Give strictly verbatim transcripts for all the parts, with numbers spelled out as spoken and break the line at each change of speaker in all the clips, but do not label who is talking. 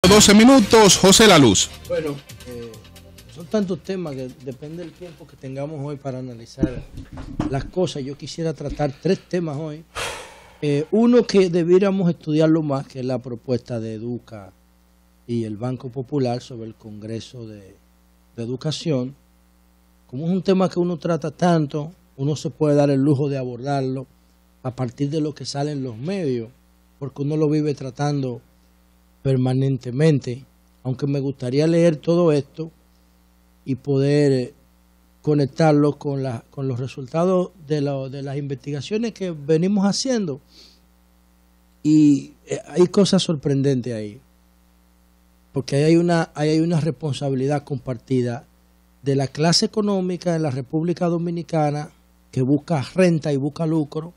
doce minutos, José La Luz.
Bueno, eh, son tantos temas que depende del tiempo que tengamos hoy para analizar las cosas. Yo quisiera tratar tres temas hoy. Eh, uno que debiéramos estudiarlo más, que es la propuesta de Educa y el Banco Popular sobre el Congreso de, de Educación. Como es un tema que uno trata tanto, uno se puede dar el lujo de abordarlo a partir de lo que sale en los medios, porque uno lo vive tratando permanentemente, aunque me gustaría leer todo esto y poder conectarlo con, la, con los resultados de, la, de las investigaciones que venimos haciendo. Y hay cosas sorprendentes ahí, porque ahí hay una, ahí hay una responsabilidad compartida de la clase económica en la República Dominicana que busca renta y busca lucro,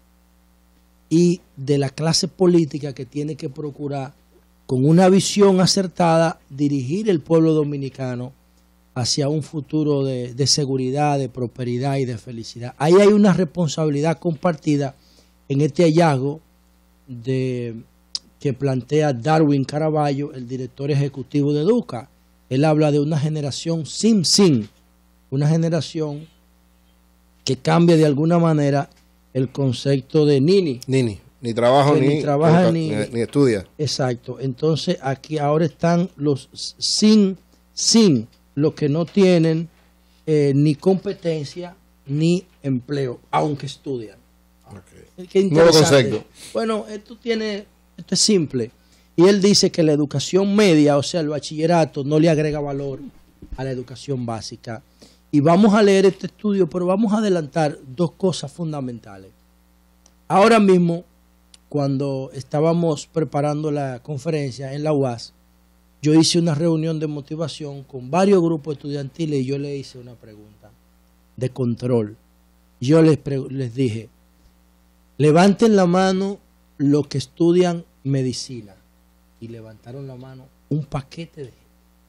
y de la clase política que tiene que procurar, con una visión acertada, dirigir el pueblo dominicano hacia un futuro de, de seguridad, de prosperidad y de felicidad. Ahí hay una responsabilidad compartida en este hallazgo de, que plantea Darwin Caraballo, el director ejecutivo de Educa. Él habla de una generación sin sin, una generación que cambia de alguna manera el concepto de Nini.
Nini. Ni trabajo ni,
ni trabaja ni,
ni, ni estudia.
Exacto. Entonces aquí ahora están los sin, sin, los que no tienen eh, ni competencia ni empleo, aunque estudian.
Okay.
Qué
Nuevo concepto.
Bueno, esto tiene, esto es simple. Y él dice que la educación media, o sea, el bachillerato, no le agrega valor a la educación básica. Y vamos a leer este estudio, pero vamos a adelantar dos cosas fundamentales. Ahora mismo, cuando estábamos preparando la conferencia en la U A S, yo hice una reunión de motivación con varios grupos estudiantiles y yo le hice una pregunta de control. Yo les, les dije, levanten la mano los que estudian medicina. Y levantaron la mano un paquete de gente.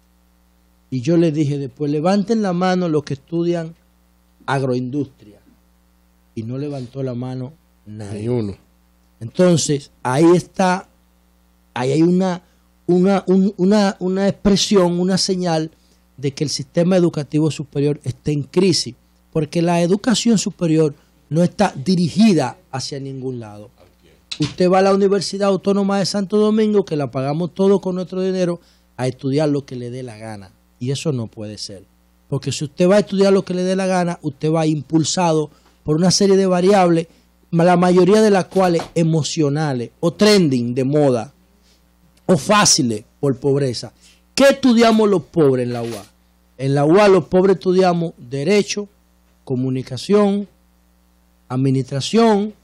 Y yo les dije después, levanten la mano los que estudian agroindustria. Y no levantó la mano nadie.
Ni uno.
Entonces, ahí está, ahí hay una, una, un, una, una expresión, una señal de que el sistema educativo superior está en crisis, porque la educación superior no está dirigida hacia ningún lado. Usted va a la Universidad Autónoma de Santo Domingo, que la pagamos todo con nuestro dinero, a estudiar lo que le dé la gana. Y eso no puede ser. Porque si usted va a estudiar lo que le dé la gana, usted va impulsado por una serie de variables, la mayoría de las cuales emocionales o trending de moda o fáciles por pobreza. ¿Qué estudiamos los pobres en la U A? En la U A los pobres estudiamos Derecho, Comunicación, Administración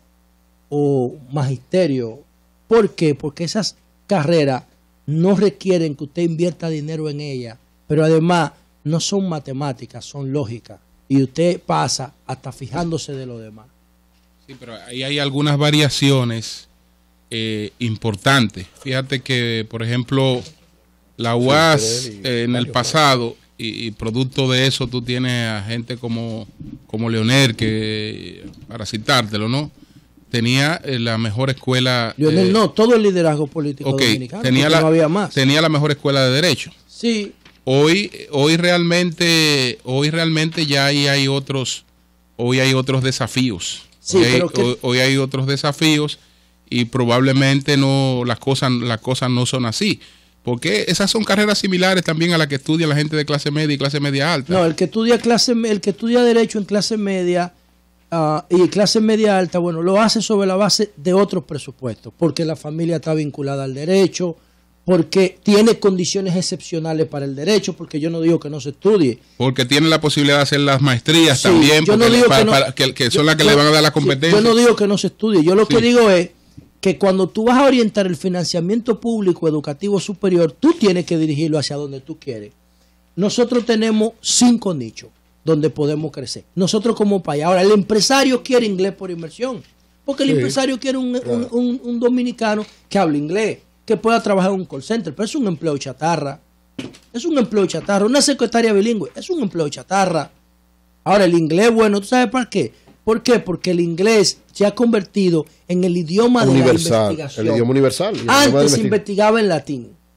o Magisterio. ¿Por qué? Porque esas carreras no requieren que usted invierta dinero en ellas, pero además no son matemáticas, son lógicas. Y usted pasa hasta fijándose de lo demás.
Sí, pero ahí hay algunas variaciones eh, importantes. Fíjate que, por ejemplo, la U A S eh, en el pasado, y, y producto de eso tú tienes a gente como, como Leonel, que para citártelo, ¿no? Tenía eh, la mejor escuela.
Leonel, eh, no, todo el liderazgo político
okay,
dominicano,
tenía la,
no había más.
Tenía la mejor escuela de Derecho.
Sí.
Hoy, hoy realmente, hoy realmente ya hay, hay otros, hoy hay otros desafíos.
Sí,
hoy, hay,
pero que...
hoy, hoy hay otros desafíos y probablemente no las cosas, las cosas no son así. Porque esas son carreras similares también a las que estudia la gente de clase media y clase media alta.
No, el que estudia clase, el que estudia Derecho en clase media uh, y clase media alta, bueno, lo hace sobre la base de otros presupuestos, porque la familia está vinculada al derecho, porque tiene condiciones excepcionales para el derecho, porque yo no digo que no se estudie.
Porque tiene la posibilidad de hacer las maestrías sí, también,
yo no digo
para,
que, no,
para, que, que son
yo,
las que
yo,
le van a dar la competencia.
Yo no digo que no se estudie, yo lo
sí.
que digo es que cuando tú vas a orientar el financiamiento público educativo superior, tú tienes que dirigirlo hacia donde tú quieres. Nosotros tenemos cinco nichos donde podemos crecer. Nosotros como país. Ahora, el empresario quiere inglés por inversión, porque el sí, empresario quiere un, claro. un, un, un dominicano que hable inglés, que pueda trabajar en un call center, pero es un empleo chatarra. Es un empleo chatarra. Una secretaria bilingüe es un empleo chatarra. Ahora, el inglés, bueno, ¿tú sabes para qué? ¿Por qué? Porque el inglés se ha convertido en el idioma universal, de la investigación.
El idioma universal. El
Antes
idioma
se investigaba en latín.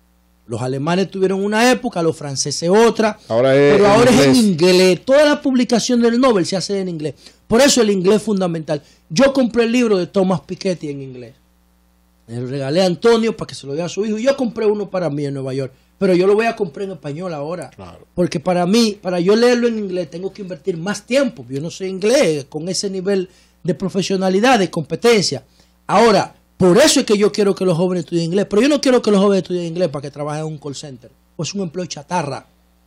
Los alemanes tuvieron una época, los franceses otra,
ahora es
pero ahora
inglés.
es en inglés. Toda la publicación del Nobel se hace en inglés. Por eso el inglés es fundamental. Yo compré el libro de Thomas Piketty en inglés. Le regalé a Antonio para que se lo dé a su hijo. Y yo compré uno para mí en Nueva York. Pero yo lo voy a comprar en español ahora.
Claro.
Porque para mí, para yo leerlo en inglés, tengo que invertir más tiempo. Yo no sé inglés con ese nivel de profesionalidad, de competencia. Ahora, por eso es que yo quiero que los jóvenes estudien inglés. Pero yo no quiero que los jóvenes estudien inglés para que trabajen en un call center. O es un empleo chatarra.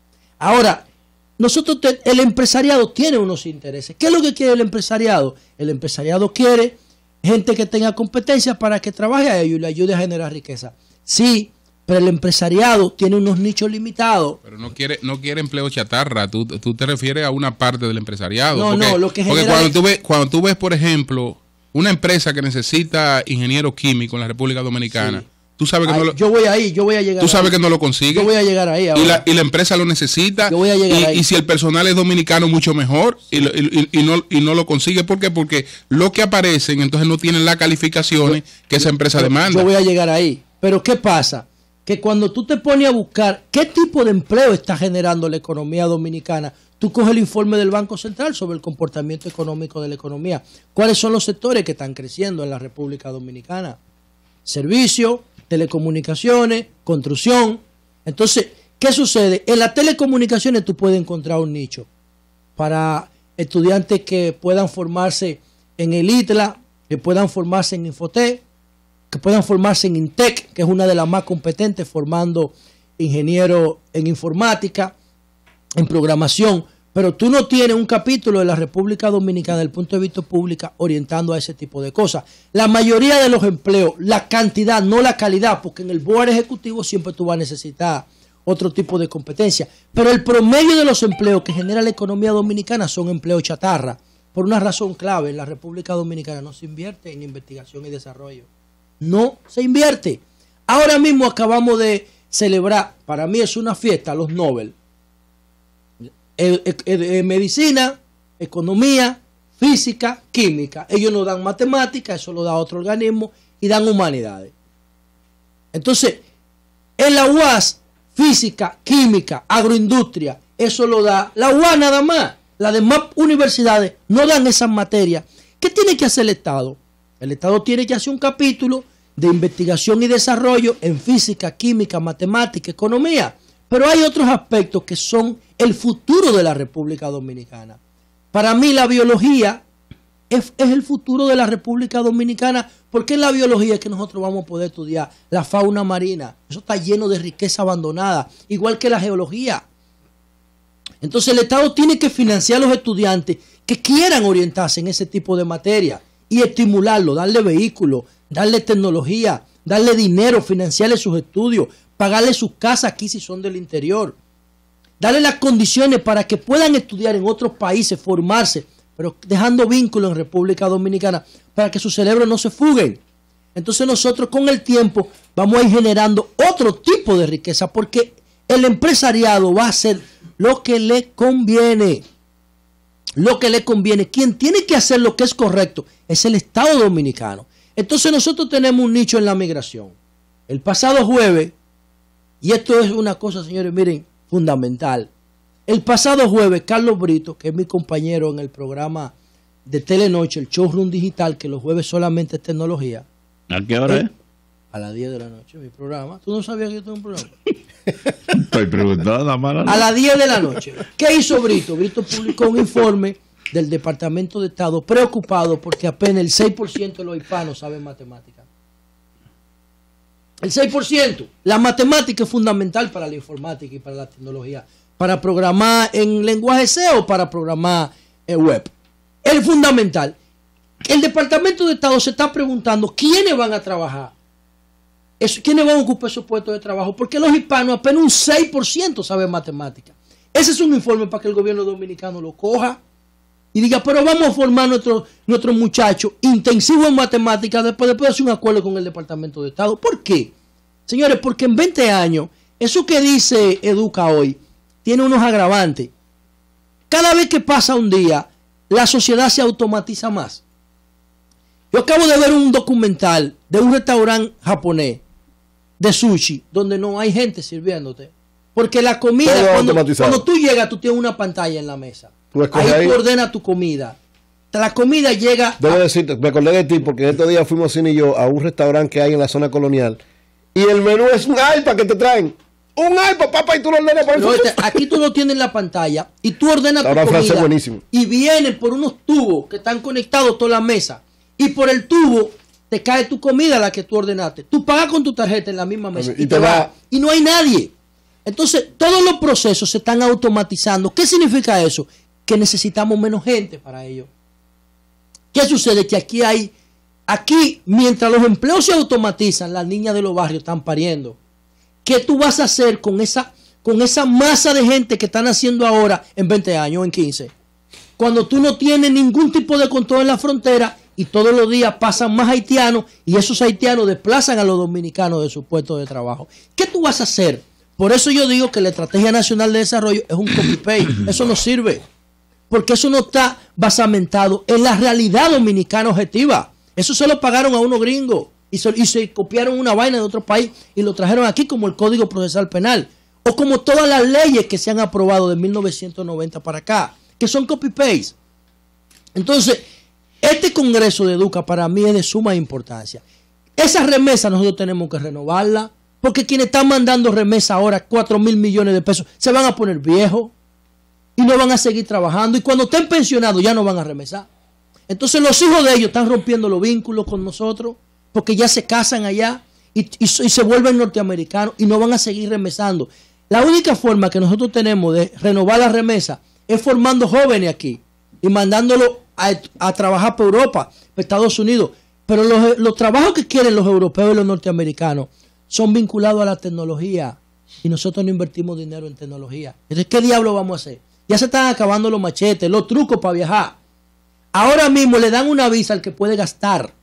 Ahora, nosotros, te, el empresariado tiene unos intereses. ¿Qué es lo que quiere el empresariado? El empresariado quiere gente que tenga competencia para que trabaje a ellos y le ayude a generar riqueza. Sí, pero el empresariado tiene unos nichos limitados.
Pero no quiere no quiere empleo chatarra. Tú, tú te refieres a una parte del empresariado.
No,
porque,
no, lo que
porque
genera
cuando
es-
tú ves, cuando tú ves, por ejemplo, una empresa que necesita ingeniero químico en la República Dominicana,
Sí.
tú sabes que
Ay,
no lo,
yo voy ahí, yo voy a llegar
tú sabes
ahí.
que no lo consigue.
Yo voy a llegar ahí ahora.
Y la, y la empresa lo necesita.
Yo voy a llegar
y,
ahí.
y si el personal es dominicano, mucho mejor. Y, lo- y- y no, y no lo consigue. ¿Por qué? Porque lo que aparecen, entonces no tienen las calificaciones que esa empresa
yo,
demanda.
yo voy a llegar ahí. Pero ¿qué pasa? Que cuando tú te pones a buscar qué tipo de empleo está generando la economía dominicana, tú coges el informe del Banco Central sobre el comportamiento económico de la economía. ¿Cuáles son los sectores que están creciendo en la República Dominicana? Servicios, telecomunicaciones, construcción. Entonces, ¿qué sucede? En las telecomunicaciones tú puedes encontrar un nicho para estudiantes que puedan formarse en el ITLA, que puedan formarse en Infotec, que puedan formarse en INTEC, que es una de las más competentes, formando ingenieros en informática, en programación, pero tú no tienes un capítulo de la República Dominicana desde el punto de vista público orientando a ese tipo de cosas. La mayoría de los empleos, la cantidad, no la calidad, porque en el board ejecutivo siempre tú vas a necesitar otro tipo de competencia, pero el promedio de los empleos que genera la economía dominicana son empleos chatarra, por una razón clave. En la República Dominicana no se invierte en investigación y desarrollo. No se invierte. Ahora mismo acabamos de celebrar, para mí es una fiesta, los Nobel. Eh, eh, eh, medicina, economía, física, química. Ellos no dan matemática, eso lo da otro organismo, y dan humanidades. Entonces, en la U A S, física, química, agroindustria, eso lo da la U A S nada más. Las demás universidades no dan esas materias. ¿Qué tiene que hacer el Estado? El Estado tiene que hacer un capítulo de investigación y desarrollo en física, química, matemática, economía. Pero hay otros aspectos que son el futuro de la República Dominicana. Para mí la biología es, es el futuro de la República Dominicana, porque en la biología es que nosotros vamos a poder estudiar la fauna marina. Eso está lleno de riqueza abandonada, igual que la geología. Entonces el Estado tiene que financiar a los estudiantes que quieran orientarse en ese tipo de materia y estimularlo, darle vehículos, darle tecnología, darle dinero, financiarle sus estudios, pagarle sus casas aquí si son del interior, darle las condiciones para que puedan estudiar en otros países, formarse, pero dejando vínculos en República Dominicana para que sus cerebros no se fuguen. Entonces nosotros con el tiempo vamos a ir generando otro tipo de riqueza, porque el empresariado va a hacer lo que le conviene. Lo que le conviene. Quien tiene que hacer lo que es correcto es el Estado Dominicano. Entonces nosotros tenemos un nicho en la migración. El pasado jueves, y esto es una cosa, señores, miren, fundamental. El pasado jueves, Carlos Brito, que es mi compañero en el programa de Telenoche, el Showroom Digital, que los jueves solamente es tecnología.
¿A qué hora
Eh,
es?
A las diez de la noche, mi programa. ¿Tú no sabías que yo tengo un programa?
Estoy preguntando nada más.
A las diez de la noche. ¿Qué hizo Brito? Brito publicó un informe del Departamento de Estado preocupado porque apenas el seis por ciento de los hispanos saben matemáticas. El seis por ciento. La matemática es fundamental para la informática y para la tecnología. Para programar en lenguaje C o para programar en web. Es fundamental. El Departamento de Estado se está preguntando quiénes van a trabajar. Eso, ¿quiénes van a ocupar esos puestos de trabajo? Porque los hispanos apenas un seis por ciento saben matemáticas. Ese es un informe para que el gobierno dominicano lo coja y diga, pero vamos a formar nuestros nuestro muchachos intensivos en matemáticas después, después de hacer un acuerdo con el Departamento de Estado. ¿Por qué? Señores, porque en veinte años, eso que dice Educa hoy, tiene unos agravantes. Cada vez que pasa un día, la sociedad se automatiza más. Yo acabo de ver un documental de un restaurante japonés de sushi donde no hay gente sirviéndote. Porque la comida,
Todo
cuando,
automatizado.
cuando tú llegas, tú tienes una pantalla en la mesa.
Tú escoges
Ahí
ahí.
tú ordenas tu comida. La comida llega...
Debo
a-
decirte, me acordé de ti porque estos días fuimos Cine y yo a un restaurante que hay en la zona colonial y el menú es un iPad que te traen. Un iPad, papá, y tú lo ordenas por el
Pero este, aquí tú lo tienes en la pantalla y tú ordenas tu
Ahora francés
comida
buenísimo.
y vienen por unos tubos que están conectados toda la mesa y por el tubo te cae tu comida, la que tú ordenaste. Tú pagas con tu tarjeta en la misma mesa
Y
y,
te
te
va.
vas. Y no hay nadie. Entonces, todos los procesos se están automatizando. ¿Qué significa eso? Que necesitamos menos gente para ello. ¿Qué sucede? Que aquí hay, aquí, mientras los empleos se automatizan, las niñas de los barrios están pariendo. ¿Qué tú vas a hacer con esa, con esa masa de gente que están haciendo ahora en veinte años o en quince? Cuando tú no tienes ningún tipo de control en la frontera y todos los días pasan más haitianos y esos haitianos desplazan a los dominicanos de sus puestos de trabajo. ¿Qué tú vas a hacer? Por eso yo digo que la Estrategia Nacional de Desarrollo es un copy-paste. Eso no sirve. Porque eso no está basamentado en la realidad dominicana objetiva. Eso se lo pagaron a unos gringos y se, y se copiaron una vaina de otro país y lo trajeron aquí como el Código Procesal Penal. O como todas las leyes que se han aprobado de mil novecientos noventa para acá, que son copy-paste. Entonces, este Congreso de Educa para mí es de suma importancia. Esa remesa nosotros tenemos que renovarla, porque quienes están mandando remesa ahora, cuatro mil millones de pesos, se van a poner viejos y no van a seguir trabajando. Y cuando estén pensionados ya no van a remesar. Entonces los hijos de ellos están rompiendo los vínculos con nosotros, porque ya se casan allá y, y, y se vuelven norteamericanos y no van a seguir remesando. La única forma que nosotros tenemos de renovar la remesa es formando jóvenes aquí y mandándolos a, a trabajar por Europa, por Estados Unidos. Pero los, los trabajos que quieren los europeos y los norteamericanos son vinculados a la tecnología y nosotros no invertimos dinero en tecnología. Entonces, ¿qué diablo vamos a hacer? Ya se están acabando los machetes, los trucos para viajar. Ahora mismo le dan una visa al que puede gastar.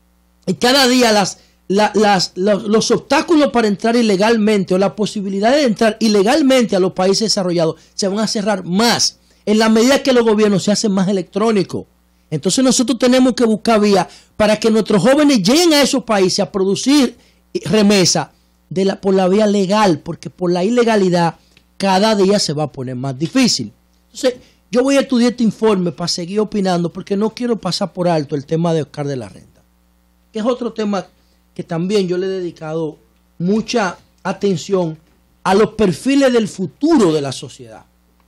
Y cada día las, la, las, los, los obstáculos para entrar ilegalmente o la posibilidad de entrar ilegalmente a los países desarrollados se van a cerrar más en la medida que los gobiernos se hacen más electrónicos. Entonces nosotros tenemos que buscar vías para que nuestros jóvenes lleguen a esos países a producir remesa de la, por la vía legal, porque por la ilegalidad cada día se va a poner más difícil. Entonces, yo voy a estudiar este informe para seguir opinando, porque no quiero pasar por alto el tema de Oscar de la Renta, que es otro tema que también yo le he dedicado mucha atención a los perfiles del futuro de la sociedad.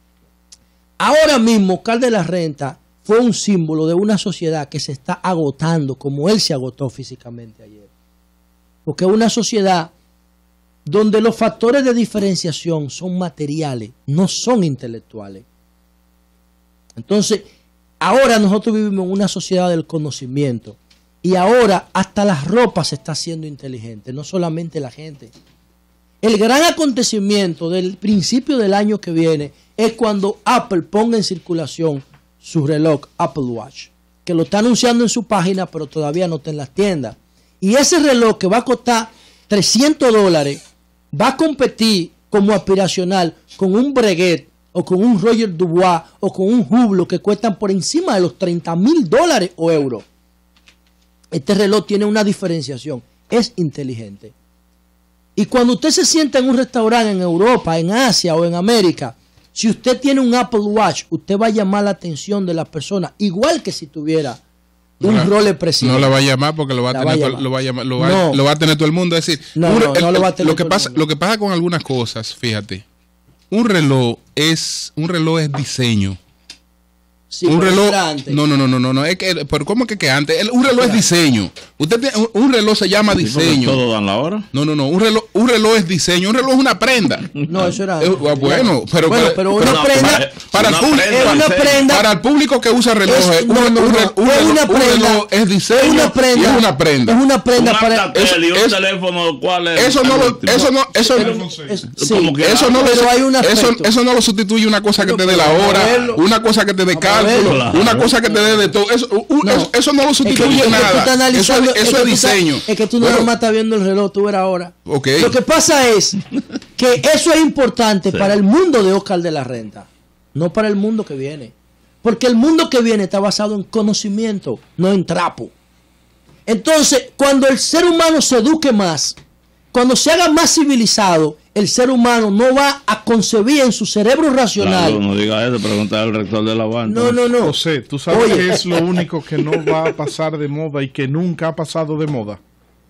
Ahora mismo, Oscar de la Renta fue un símbolo de una sociedad que se está agotando, como él se agotó físicamente ayer. Porque es una sociedad donde los factores de diferenciación son materiales, no son intelectuales. Entonces, ahora nosotros vivimos en una sociedad del conocimiento y ahora hasta las ropas se está haciendo inteligente, no solamente la gente. El gran acontecimiento del principio del año que viene es cuando Apple ponga en circulación su reloj Apple Watch, que lo está anunciando en su página, pero todavía no está en las tiendas. Y ese reloj que va a costar trescientos dólares va a competir como aspiracional con un Breguet o con un Roger Dubois o con un Hublot que cuestan por encima de los treinta mil dólares o euros. Este reloj tiene una diferenciación, es inteligente. Y cuando usted se sienta en un restaurante en Europa, en Asia o en América, si usted tiene un Apple Watch, usted va a llamar la atención de las personas, igual que si tuviera un
no,
rol expresivo.
No la va a llamar porque lo va a
La
tener
va a
todo,
llamar.
lo va a llamar, lo va,
No.
lo va a tener todo el mundo. Es decir,
No,
un re-
no,
el-
no lo va a tener
lo que
todo el
pasa,
mundo.
lo que pasa con algunas cosas, fíjate, un reloj es un reloj es diseño.
Sí,
un
pero
reloj,
era antes.
no, no, no, no, no, no, es que, pero ¿cómo que que antes? El- un reloj es
Era.
diseño. Usted tiene, un, un reloj se llama
Sí, porque
diseño.
todo dan la hora.
No, no, no, un reloj, un reloj es diseño, un reloj es una prenda.
No, eso era
Eh,
antes.
bueno, pero,
Bueno, pero una
no,
prenda
para-
para el
una
público,
prenda,
es una
diseño.
prenda.
para el público que usa relojes,
Es-
un,
no,
un
no,
re-
no,
un
es
reloj,
una
un
prenda.
reloj es
Es
diseño
una prenda.
y es una prenda.
Es una prenda
Un
para.
Alcatel y un
eso-
teléfono, ¿cuál es?
Eso no lo, eso no, eso,
Es- sí,
Como que-
eso no lo,
pero hay un
eso,
aspecto.
eso no lo sustituye una cosa que
Bueno,
te dé la
pero vamos a
hora,
verlo.
una cosa que te dé
Vamos a
cálculo,
verlo.
una cosa que te dé de todo. Eso, un-
No.
eso, eso no lo
Es que-
sustituye
es que tú
nada.
estás
Eso
analizando-
es, eso
que
es
tú estás-
diseño.
Es que tú no
Bueno,
nomás estás viendo el reloj, tú verás ahora.
ok.
Lo que pasa es que eso es importante
Sí.
para el mundo de Oscar de la Renta, no para el mundo que viene. Porque el mundo que viene está basado en conocimiento, no en trapo. Entonces, cuando el ser humano se eduque más, cuando se haga más civilizado, el ser humano no va a concebir en su cerebro racional.
Claro, no diga eso, preguntar al rector de la banda.
No, no, no.
José, tú sabes
Oye.
que es lo único que no va a pasar de moda y que nunca ha pasado de moda.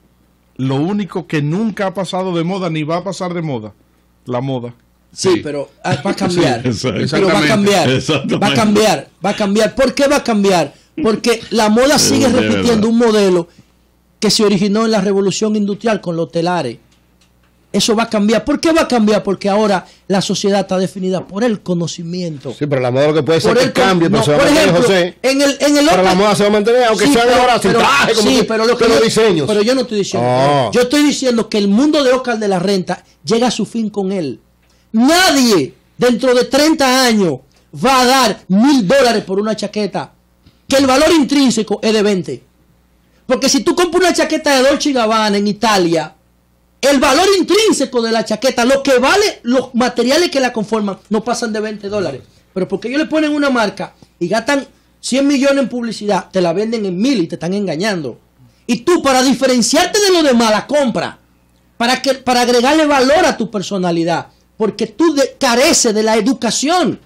Lo único que nunca ha pasado de moda ni va a pasar de moda. La moda.
Sí,
Sí.
pero ah, va a cambiar.
Sí, exacto.
pero va a cambiar.
Exactamente.
Va a cambiar. Va a cambiar. ¿Por qué va a cambiar? Porque la moda sigue
de
repitiendo
verdad.
un modelo que se originó en la revolución industrial con los telares. Eso va a cambiar. ¿Por qué va a cambiar? Porque ahora la sociedad está definida por el conocimiento.
Sí, pero la moda lo que puede ser
Por
que
el con-
cambie, pero
no,
se va a
por
mantener,
ejemplo,
José.
en el, en el
Pero la
otro-
moda se va a mantener, aunque
Sí,
sean
pero-
ahora sin
pero-
traje, como
sí,
que-
pero lo que
que los
yo-
diseños.
Pero yo no estoy diciendo.
Oh.
Yo estoy diciendo que el mundo de Oscar de la Renta llega a su fin con él. Nadie dentro de treinta años va a dar mil dólares por una chaqueta que el valor intrínseco es de veinte. Porque si tú compras una chaqueta de Dolce y Gabbana en Italia, el valor intrínseco de la chaqueta, lo que vale los materiales que la conforman, no pasan de veinte dólares. Pero porque ellos le ponen una marca y gastan cien millones en publicidad, te la venden en mil y te están engañando. Y tú, para diferenciarte de los demás, la compras. Para, que, para agregarle valor a tu personalidad. Porque tú de- careces de la educación.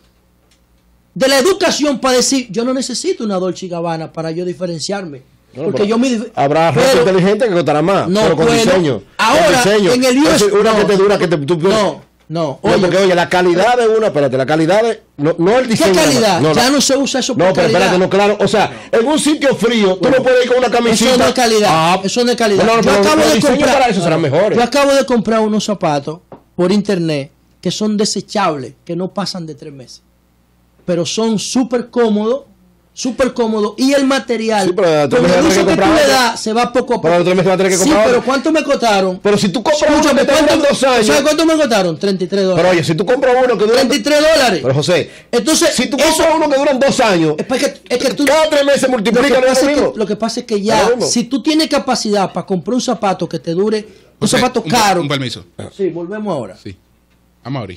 De la educación para decir, yo no necesito una Dolce y Gabbana para yo diferenciarme.
No,
porque
pero
yo me... dif-
habrá ropa
pero-
inteligente que costará más,
No,
pero con
bueno,
diseño.
ahora,
con diseño.
en el U S...
Es decir, una
no,
que te dura, que te... Tú,
No, no.
No,
Oye,
porque oye, la calidad de una, espérate, la calidad de... No, no el
¿qué
diseño. nada más.
calidad?
No,
ya
no.
no se usa eso por
No, pero
calidad.
espérate, no, claro. O sea, en un sitio frío, tú
Bueno,
no puedes ir con una camisita.
Eso no es calidad.
Ah,
eso no es calidad.
No, no,
yo
pero
acabo
los
de
diseños
comprar.
para eso serán mejores.
Yo acabo de comprar unos zapatos por internet que son desechables, que no pasan de tres meses. Pero son súper cómodos, súper cómodos. Y el material,
Sí, pero tú
con
me vas a
el
tener
uso
que
que tú
comprar
le
otro.
das, se va poco a poco.
Pero otro mes te vas a tener que
Sí,
comprar
pero
otro.
¿cuánto me costaron?
Pero si tú compras uno
Escúchame,
que te dura
¿cuánto,
dos años...
¿sabes cuánto me costaron? treinta y tres dólares.
Pero oye, si tú compras uno que dura...
treinta y tres dólares.
Pero José,
Entonces,
si tú
eso-
compras uno que duran dos años,
Es porque- es que tú-
cada tres meses
Lo
multiplica,
que,
no es
pasa
lo
es
mismo.
que, lo que pasa es que
Es
ya,
lo mismo.
si tú tienes capacidad para comprar un zapato que te dure, un
José,
zapato
un-
caro.
Un permiso.
Sí, volvemos ahora.
Sí. Vamos a abrir.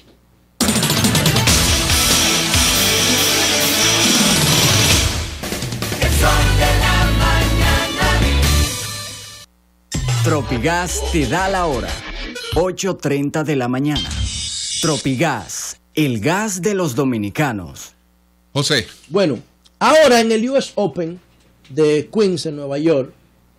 Tropigas te da la hora. ocho treinta de la mañana. Tropigas, el gas de los dominicanos.
José,
Bueno, ahora en el U S Open de Queens en Nueva York,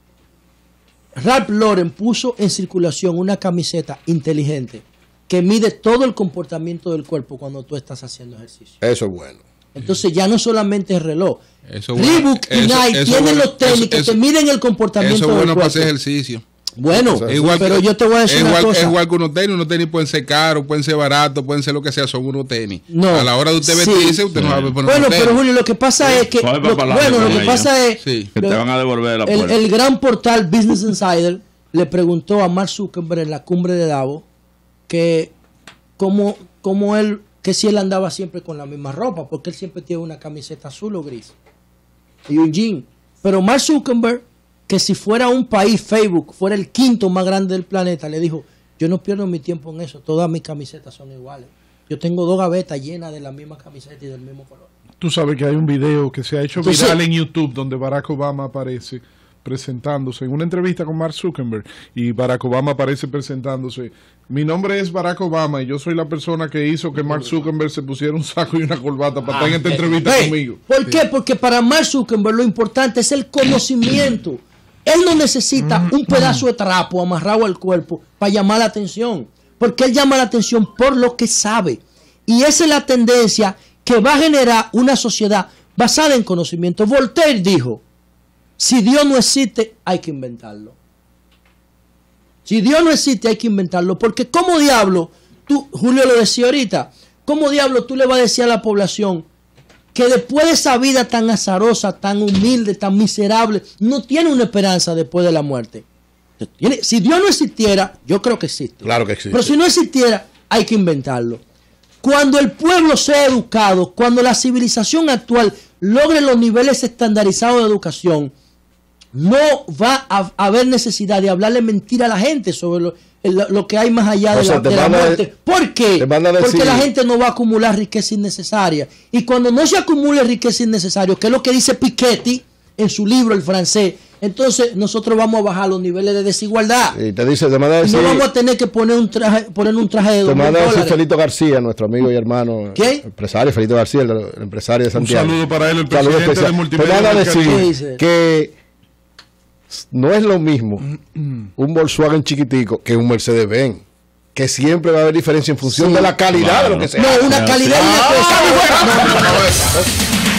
Ralph Lauren puso en circulación una camiseta inteligente que mide todo el comportamiento del cuerpo cuando tú estás haciendo ejercicio.
Eso es bueno.
Entonces ya no solamente es reloj.
Eso es bueno.
Reebok y
Eso-
Nike
eso
tienen
bueno.
los tenis
Eso-
que
eso-
te miden el comportamiento
eso es
del
bueno para
cuerpo.
hacer ejercicio.
Bueno,
Eso
Es igual
pero
que-
yo te voy a decir
es
una
igual,
cosa.
Es igual que unos tenis. Unos tenis pueden ser caros, pueden ser baratos, pueden ser lo que sea, son unos tenis.
No.
A la hora de usted
Sí.
vestirse, usted no sabe poner
Bueno,
unos
pero
tenis.
Julio, lo que pasa es que
Coge
lo-
para adelante
bueno, lo
con
que
ellos.
pasa es
Sí.
Que te van a devolver la
el,
puerta.
el gran portal Business Insider le preguntó a Mark Zuckerberg en la cumbre de Davos que cómo, cómo él, que si él andaba siempre con la misma ropa, porque él siempre tiene una camiseta azul o gris y un jean. Pero Mark Zuckerberg, que si fuera un país, Facebook, fuera el quinto más grande del planeta, le dijo, yo no pierdo mi tiempo en eso, todas mis camisetas son iguales. Yo tengo dos gavetas llenas de la misma camiseta y del mismo color.
Tú sabes que hay un video que se ha hecho
Entonces-
viral en YouTube donde Barack Obama aparece presentándose en una entrevista con Mark Zuckerberg y Barack Obama aparece presentándose. Mi nombre es Barack Obama y yo soy la persona que hizo que Mark Zuckerberg se pusiera un saco y una corbata para estar en esta entrevista
Ve,
conmigo.
¿Por qué? Porque para Mark Zuckerberg lo importante es el conocimiento. Él no necesita un pedazo de trapo amarrado al cuerpo para llamar la atención. Porque él llama la atención por lo que sabe. Y esa es la tendencia que va a generar una sociedad basada en conocimiento. Voltaire dijo, si Dios no existe, hay que inventarlo. Si Dios no existe, hay que inventarlo. Porque ¿cómo diablo, tú, Julio lo decía ahorita, cómo diablo tú le vas a decir a la población que después de esa vida tan azarosa, tan humilde, tan miserable, no tiene una esperanza después de la muerte? Tiene- Si Dios no existiera, yo creo que existe.
Claro que existe.
Pero si no existiera, hay que inventarlo. Cuando el pueblo sea educado, cuando la civilización actual logre los niveles estandarizados de educación, no va a haber necesidad de hablarle mentira a la gente sobre lo, el- lo que hay más allá de
O sea,
la,
te
de la
van a-
muerte. ¿Por qué?
te van a decir-
Porque la gente no va a acumular riqueza innecesaria. Y cuando no se acumule riqueza innecesaria, que es lo que dice Piketty, en su libro el francés. Entonces nosotros vamos a bajar los niveles de desigualdad.
Y te dice, te manda a decir,
no vamos a tener que poner un traje, poner un traje de dos
te
mil
manda a decir
dólares.
Felito García, nuestro amigo y hermano.
¿Qué?
Empresario, Felito García, el, el empresario de Santiago.
Un saludo para él, el
Saludo
presidente
especial.
de Multimedia
Te manda a
del
decir
Caribe. ¿Qué dice?
que no es lo mismo un Volkswagen chiquitico que un Mercedes-Benz. Que siempre va a haber diferencia en función
Sí.
de la calidad
Claro.
de lo que sea.
No, una calidad y una cosa.
Ah, bueno.